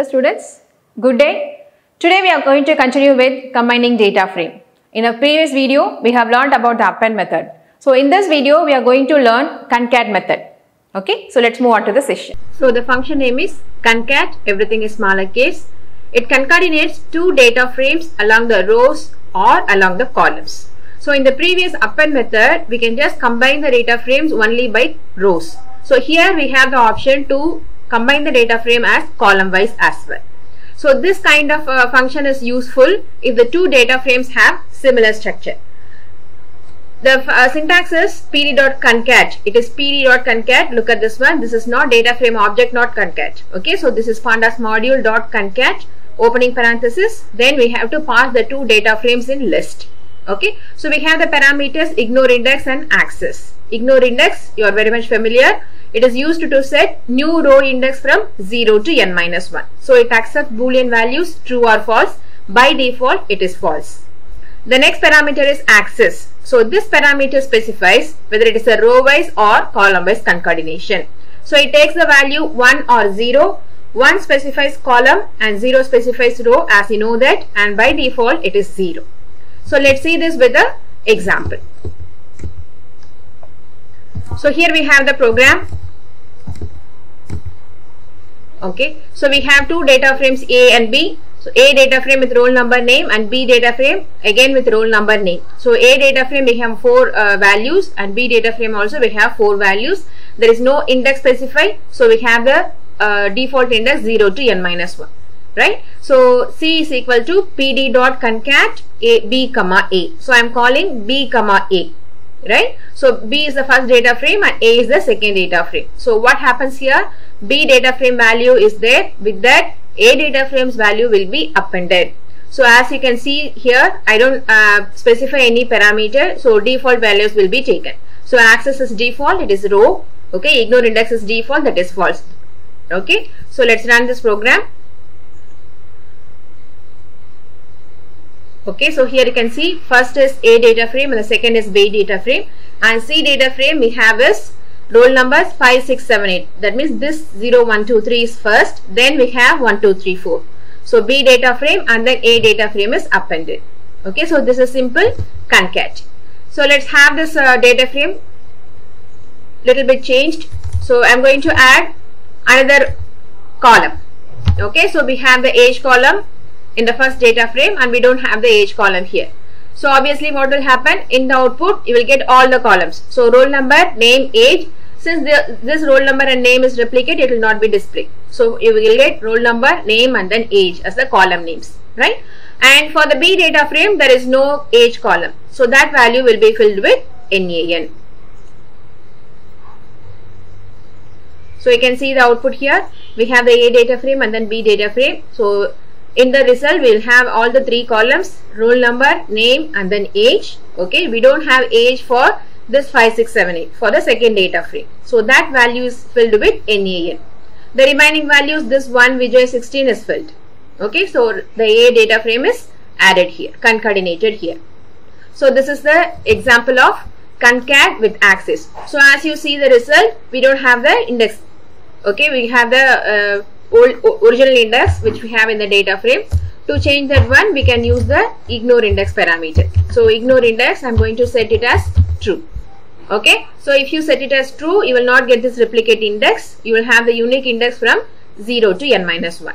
students. Good day. Today we are going to continue with combining data frame. In a previous video, we have learned about the append method. So in this video, we are going to learn concat method. Okay, so let's move on to the session. So the function name is concat, everything is smaller case. It concatenates two data frames along the rows or along the columns. So in the previous append method, we can just combine the data frames only by rows. So here we have the option to combine the data frame as column wise as well. So this kind of function is useful if the two data frames have similar structure. The syntax is pd.concat. It is pd.concat. Look at this one. This is not data frame object, not concat. Okay, so this is pandas module.concat, opening parenthesis. Then we have to pass the two data frames in list. Okay, so we have the parameters ignore index and access. Ignore index, you are very much familiar. It is used to set new row index from 0 to n-1. So it accepts boolean values true or false. By default, it is false. The next parameter is access. So this parameter specifies whether it is a row wise or column wise concatenation. So it takes the value 1 or 0. 1 specifies column and 0 specifies row, as you know that, and by default it is 0. So let's see this with an example. So here we have the program. Okay, so we have two data frames A and B. So A data frame with roll number name and B data frame again with roll number name. So A data frame we have 4 values and B data frame also we have 4 values. There is no index specified, so we have the default index 0 to n-1. Right? So C is equal to pd.concat B comma A. So I am calling B comma A. Right? So B is the first data frame and A is the second data frame. So what happens here? B data frame value is there. With that, A data frame's value will be appended. So as you can see here, I don't specify any parameter. So default values will be taken. So access is default, it is row. Okay, ignore index is default, that is false. Okay, so let's run this program. Okay, so here you can see first is A data frame and the second is B data frame, and C data frame we have is roll numbers 5, 6, 7, 8. That means this 0, 1, 2, 3 is first, then we have 1, 2, 3, 4. So B data frame and then A data frame is appended. Okay, so this is simple concat. So let's have this data frame little bit changed. So I'm going to add another column. Okay, so we have the age column in the first data frame and we don't have the age column here. So obviously what will happen in the output, you will get all the columns. So roll number, name, age. Since this roll number and name is replicate, it will not be displayed. So you will get roll number, name and then age as the column names, right? And for the B data frame, there is no age column. So that value will be filled with NaN. So you can see the output here. We have the A data frame and then B data frame. So in the result, we will have all the 3 columns, roll number, name and then age. Okay, we don't have age for this 5, 6, 7, 8 for the second data frame. So that value is filled with NaN. The remaining values, this 1 Vijay 16 is filled. Okay, so the A data frame is added here, concatenated here. So this is the example of concat with access. So as you see the result, we don't have the index. Okay, we have the original index which we have in the data frame. To change that one, we can use the ignore index parameter. So ignore index, I am going to set it as true. Okay, so if you set it as true, you will not get this replicate index. You will have the unique index from 0 to n-1.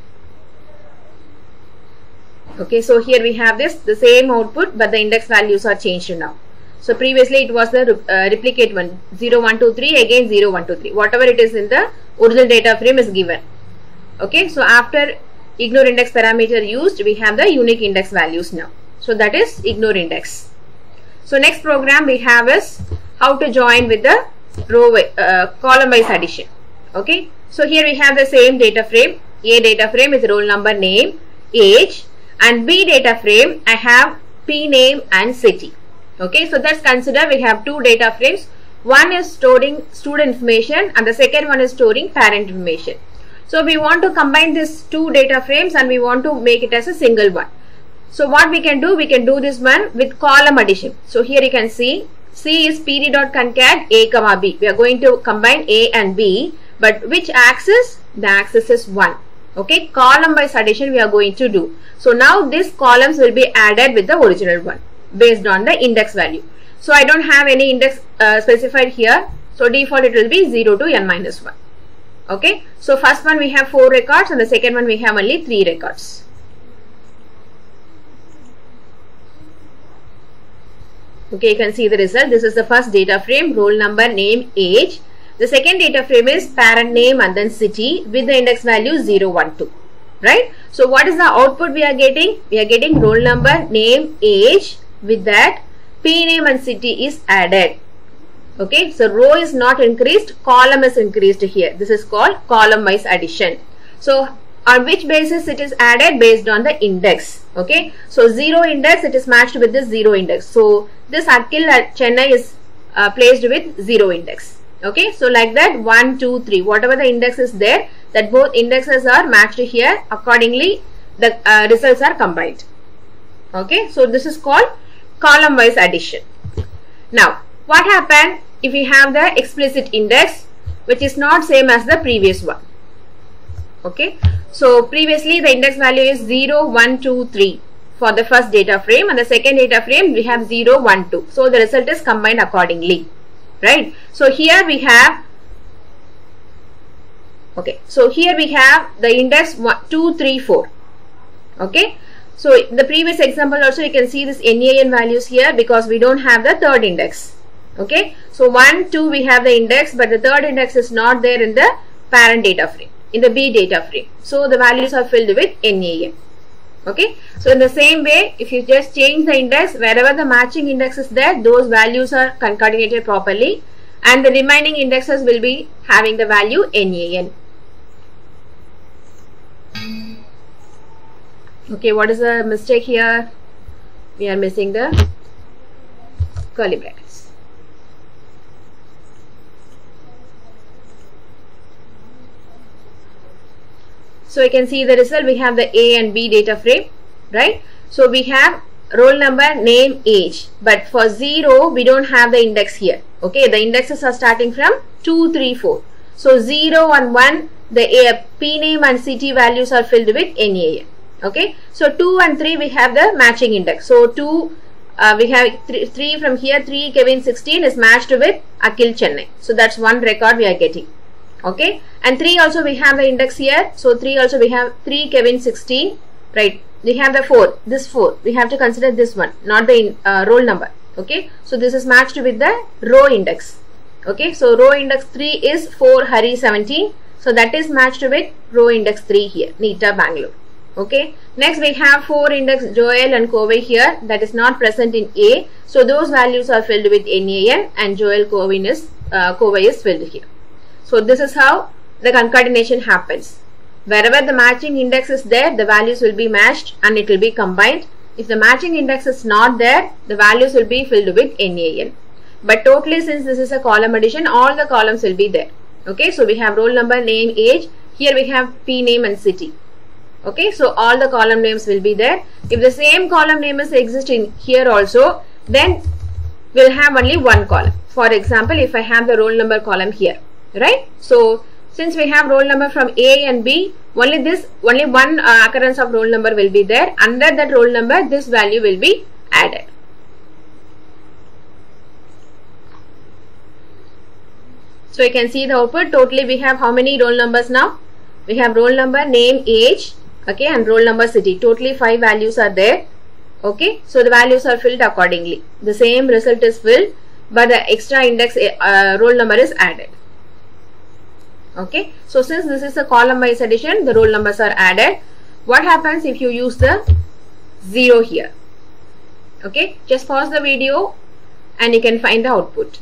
Okay, so here we have the same output, but the index values are changed now. So previously it was the replicate one, 0, 1, 2, 3, again 0, 1, 2, 3. Whatever it is in the original data frame is given. Okay, so after ignore index parameter used, we have the unique index values now. So that is ignore index. So next program we have is how to join with the row column wise addition. Okay, so here we have the same data frame, A data frame with roll number, name, age, and B data frame I have P name and city. Okay, so that's consider we have 2 data frames. One is storing student information and the second one is storing parent information. So we want to combine these 2 data frames and we want to make it as a single one. So what we can do this one with column addition. So here you can see C is pd.concat A comma B. We are going to combine A and B, but which axis? The axis is 1. Okay, column wise addition we are going to do. So now these columns will be added with the original one based on the index value. So I don't have any index specified here. So default it will be 0 to n minus 1. Okay, so first one we have 4 records and the second one we have only 3 records. Okay, you can see the result. This is the first data frame, roll number, name, age. The second data frame is parent name and then city with the index value 0, 1, 2. Right? So what is the output we are getting? We are getting roll number, name, age. With that, P name and city is added. Okay, so row is not increased, column is increased here. This is called column wise addition. So on which basis it is added? Based on the index. Okay, so 0 index, it is matched with this 0 index. So this Akhil at Chennai is placed with 0 index. Okay, so like that 1, 2, 3, whatever the index is there, that both indexes are matched here. Accordingly, the results are combined. Okay, so this is called column wise addition. Now, what happened if we have the explicit index which is not same as the previous one? Okay, so previously the index value is 0, 1, 2, 3 for the first data frame, and the second data frame we have 0, 1, 2. So the result is combined accordingly. Right, so here we have, okay, so here we have the index 1, 2, 3, 4. Okay, so in the previous example also you can see this NAN values here because we don't have the third index. Okay, so 1, 2 we have the index, but the third index is not there in the parent data frame, in the B data frame. So the values are filled with NAN. Okay, so in the same way, if you just change the index, wherever the matching index is there, those values are concatenated properly, and the remaining indexes will be having the value NAN. Okay, what is the mistake here? We are missing the curly brackets. So you can see the result. We have the A and B data frame, right? So we have roll number, name, age, but for 0 we don't have the index here. Okay, the indexes are starting from 2, 3, 4. So 0 and 1, the P name and city values are filled with NAN. Okay, so 2 and 3 we have the matching index. So 2 we have 3 from here, 3 Kevin 16 is matched with Akhil Chennai. So that's one record we are getting. Okay, and 3 also we have the index here. So 3 also we have 3 Kevin 16, right? We have the 4, this 4, we have to consider this one, not the roll number. Okay, so this is matched with the row index. Okay, so row index 3 is 4 Hari 17, so that is matched with row index 3 here, Nita Bangalore. Okay, next we have 4 index Joel and Kovai here, that is not present in A, so those values are filled with NAN, and Joel Kovai is filled here. So this is how the concatenation happens. Wherever the matching index is there, the values will be matched and it will be combined. If the matching index is not there, the values will be filled with NAN. But totally, since this is a column addition, all the columns will be there. Okay, so we have roll number, name, age. Here we have P name and city. Okay, so all the column names will be there. If the same column name is existing here also, then we'll have only one column. For example, if I have the roll number column here, right? So since we have roll number from A and B, only one occurrence of roll number will be there. Under that roll number, this value will be added. So you can see the output. Totally we have how many roll numbers now? We have roll number, name, age, okay, and roll number, city. Totally 5 values are there. Okay, so the values are filled accordingly. The same result is filled, but the extra index roll number is added. Okay, so since this is a column wise addition, the roll numbers are added. What happens if you use the 0 here? Okay, just pause the video and you can find the output.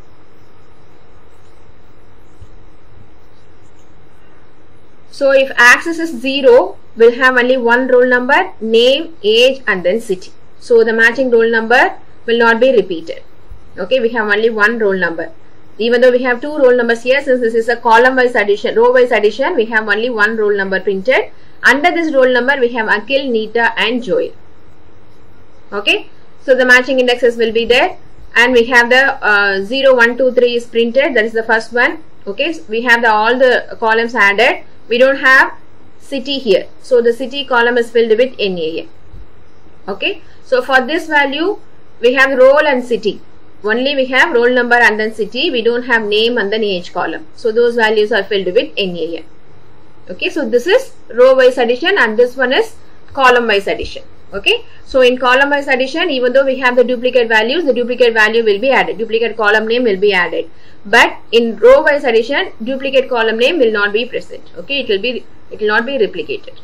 So if axis is 0, we'll have only one roll number, name, age, and then city. So the matching roll number will not be repeated. Okay, we have only one roll number. Even though we have 2 roll numbers here, since this is a column wise addition, row wise addition, we have only one roll number printed. Under this roll number, we have Akhil, Nita, and Joel. Okay, so the matching indexes will be there, and we have the 0, 1, 2, 3 is printed. That is the first one. Okay, so we have all the columns added. We don't have city here. So the city column is filled with NAN. Okay. So for this value, we have roll and city. Only we have roll number and then city. We don't have name and then age column. So those values are filled with NAN. Okay. So this is row wise addition and this one is column wise addition. Okay. So in column wise addition, even though we have the duplicate values, the duplicate value will be added. Duplicate column name will be added. But in row wise addition, duplicate column name will not be present. Okay. It will not be replicated.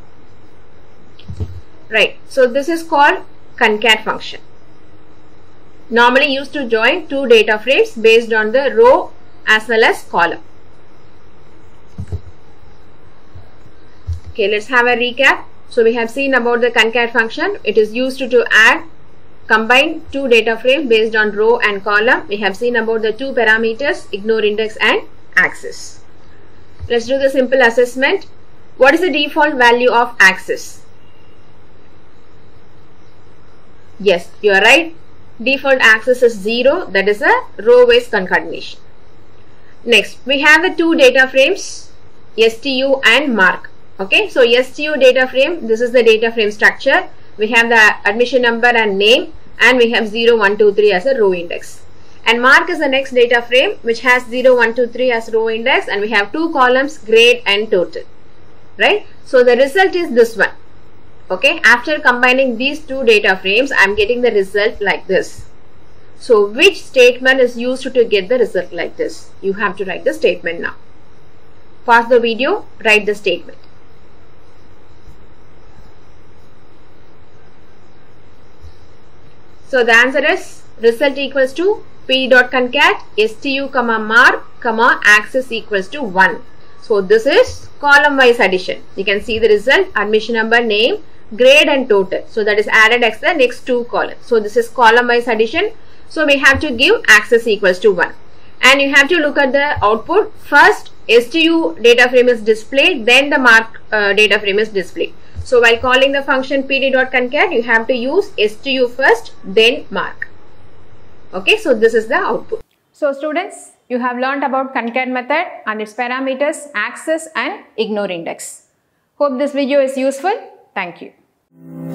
Right. So this is called concat function. Normally used to join two data frames based on the row as well as column. Okay, let's have a recap. So we have seen about the concat function. It is used to combine two data frames based on row and column. We have seen about the two parameters, ignore index and axis. Let's do the simple assessment. What is the default value of axis? Yes, you are right. Default axis is 0. That is a row wise concatenation. Next, we have the two data frames, STU and mark. Okay, so STU data frame, this is the data frame structure. We have the admission number and name, and we have 0, 1, 2, 3 as a row index. And mark is the next data frame which has 0, 1, 2, 3 as row index, and we have two columns, grade and total. Right? So the result is this one. Okay, after combining these two data frames, I am getting the result like this. So which statement is used to get the result like this? You have to write the statement now. Pause the video, write the statement. So the answer is result equals to p.concat stu, mark, axis equals to 1. So this is column wise addition. You can see the result, admission number, name, grade and total. So that is added as the next two columns. So this is column wise addition. So we have to give axis equals to 1. And you have to look at the output. First STU data frame is displayed, then the mark data frame is displayed. So while calling the function pd.concat, you have to use STU first, then mark. Okay, so this is the output. So students, you have learnt about concat method and its parameters, axis and ignore index. Hope this video is useful. Thank you.